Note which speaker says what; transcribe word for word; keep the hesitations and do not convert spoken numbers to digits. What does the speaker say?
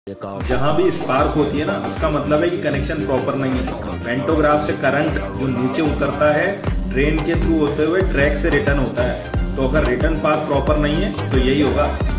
Speaker 1: जहाँ भी स्पार्क होती है ना, उसका मतलब है कि कनेक्शन प्रॉपर नहीं है। पेंटोग्राफ से करंट जो नीचे उतरता है ट्रेन के थ्रू होते हुए ट्रैक से रिटर्न होता है। तो अगर रिटर्न पाथ प्रॉपर नहीं है तो यही होगा।